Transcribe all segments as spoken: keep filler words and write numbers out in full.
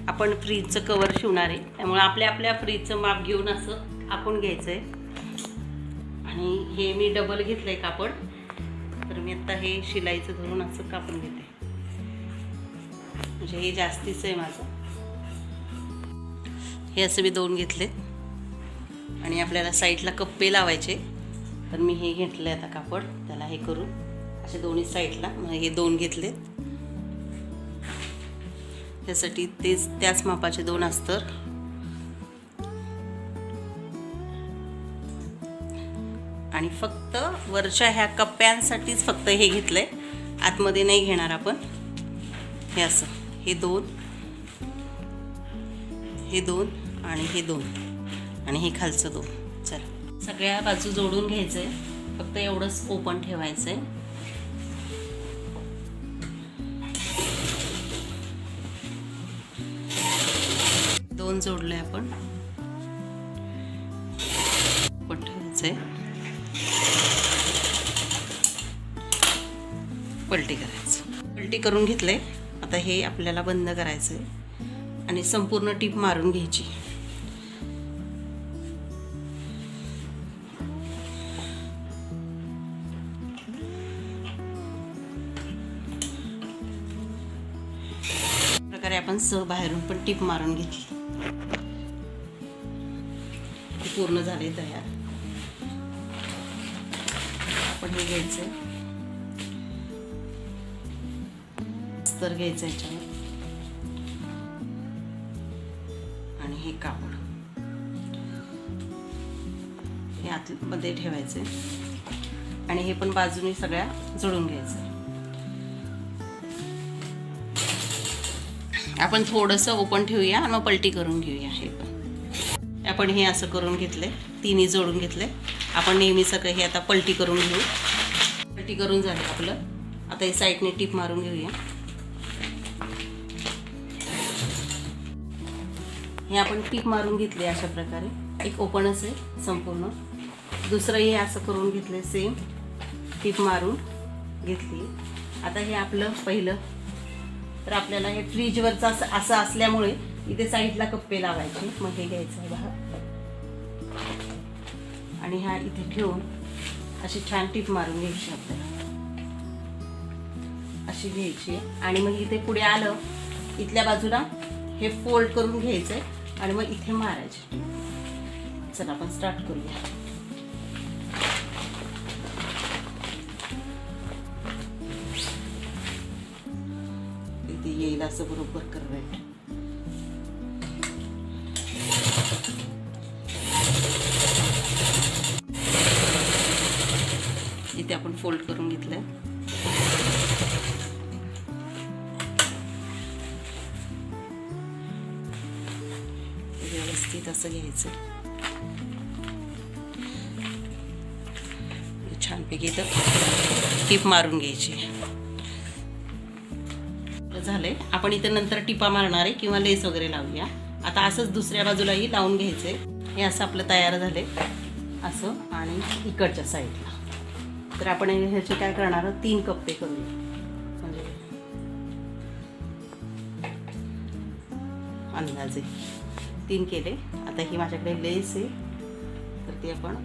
आपण फ्रीजचं कवर शिवणार आहे, त्यामुळे आपल्या आपल्या फ्रीजचं माप घेऊन असं आपण घ्यायचं आहे. आणि हे मी डबल घेतलं आहे कापड, तर मी आता हे शिलाईचं धरून असं कापून घेते, म्हणजे हे जास्तीचं आहे माझं. हे असं मी दोन घेतले आणि आपल्याला साईडला कप्पे लावायचे, तर मी हे घेतलं आहे आता कापड, त्याला हे करून असे दोन्ही साईडला हे दोन घेतले. त्यासाठी तेच त्याच मापाचे दोन अस्तर आणि फक्त वरच्या ह्या कप्प्यांसाठीच फक्त हे घेतलंय, आतमध्ये नाही घेणार आपण. हे असं हे दोन, हे दोन आणि हे दोन आणि हे खालचं दोन. चला सगळ्या बाजू जोडून घ्यायचंय, फक्त एवढंच ओपन ठेवायचंय. दोन जोडले आपण, ओपन ठेवायचंय, पलटी करायचं. पलटी करून घेतले. आता हे आपल्याला बंद करायचंय आणि संपूर्ण टीप मारून घ्यायची. प्रकारे आपण स बाहेरून पण टीप मारून घेतली. पूर्ण झाले तयार. आपण हे घ्यायचंय, अस्तर घ्यायचं याच्यावर आणि हे कापड हे आतमध्ये ठेवायचे आणि हे पण बाजूने सगळ्या जोडून घ्यायचं. आपण थोडंसं ओपन ठेवूया आणि मग पलटी करून घेऊया. हे पण आपण हे असं करून घेतले, तिन्ही जोडून घेतले. आपण नेहमी सगळं हे आता पलटी करून घेऊ. पलटी करून झालं आपलं. आता हे साईडने टीप मारून घेऊया. हे आपण टीप मारून घेतले अशा प्रकारे. एक ओपनच आहे संपूर्ण. दुसरं हे असं करून घेतले, सेम टीप मारून घेतली. आता हे आपलं पहिलं. तर आपल्याला हे फ्रीजवरचं असं असं असल्यामुळे इथे साईडला कप्पे लावायचे. मग हे घ्यायचं आहे बाहेर आणि हा इथे ठेवून अशी छान टीप मारून घ्यायची आपल्याला, अशी घ्यायची. आणि मग इथे पुढे आलं, इथल्या बाजूला हे फोल्ड करून घ्यायचंय आणि मग इथे मारायचे. चला आपण स्टार्ट करूया. इथे येईल असं बरोबर करायचं. इथे आपण फोल्ड करून घेतलंय. व्यवस्थित असं घ्यायचं, छानपैकी इथं टीप मारून घ्यायची. झालंय. आपण इथं नंतर टिपा मारणार आहे किंवा लेस वगैरे लावूया. आता असंच दुसऱ्या बाजूलाही लावून घ्यायचंय. हे असं आपलं तयार झालंय असं. आणि इकडच्या साईडला तर आपण ह्याचे काय करणार, तीन कप्पे करूया. म्हणजे अंदाजे तीन केले. आता ही माझ्याकडे लेस आहे, तर ती आपण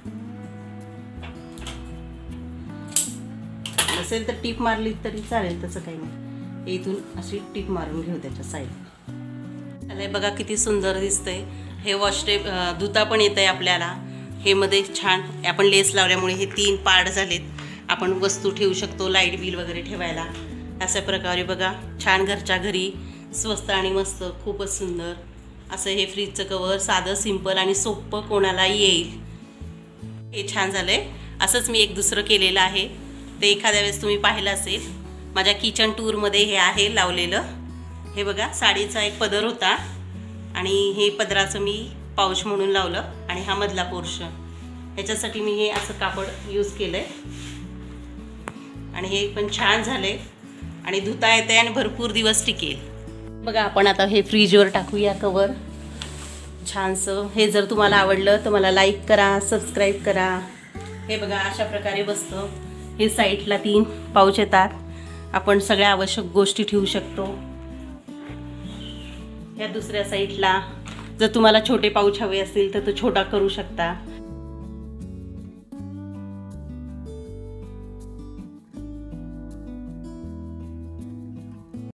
नसेल तर टीप मारली तरी चालेल, तसं काही नाही. इथून अशी टीप मारून घेऊ त्याच्या साईड. त्याला बघा किती सुंदर दिसतंय. हे वॉश टेप धुता पण येत आहे आपल्याला. हे मध्ये छान आपण लेस लावल्यामुळे हे तीन पार्ट झालेत. आपण वस्तू ठेवू शकतो, लाईट बिल वगैरे ठेवायला. अशा प्रकारे बघा छान घरच्या घरी स्वस्त आणि मस्त, खूपच सुंदर असं हे फ्रीजचं कवर. साधं सिंपल आणि सोपं कोणालाही येईल. हे छान झालं आहे. असंच मी एक दुसरं केलेलं आहे, ते एखाद्या वेळेस तुम्ही पाहिलं असेल. माझ्या किचन टूरमध्ये हे आहे लावलेलं. हे बघा साडीचा एक पदर होता आणि हे पदराचं मी पाऊच म्हणून लावलं आणि हा मधला पोर्शन. ह्याच्यासाठी मी हे असं कापड यूज केलं आहे आणि हे पण छान झाले आणि धुता येते आणि भरपूर दिवस टिकेल. बघा आपण आता हे फ्रीजवर टाकूया कवर छानसं. हे जर तुम्हाला आवडलं तर मला लाईक करा, सबस्क्राईब करा. हे बघा अशा प्रकारे बसतं. हे साईडला तीन पाऊच येतात. आपण सगळ्या आवश्यक गोष्टी ठेवू शकतो. ह्या दुसऱ्या साईडला जर तुम्हाला छोटे पाऊच हवे असतील तर तो छोटा करू शकता.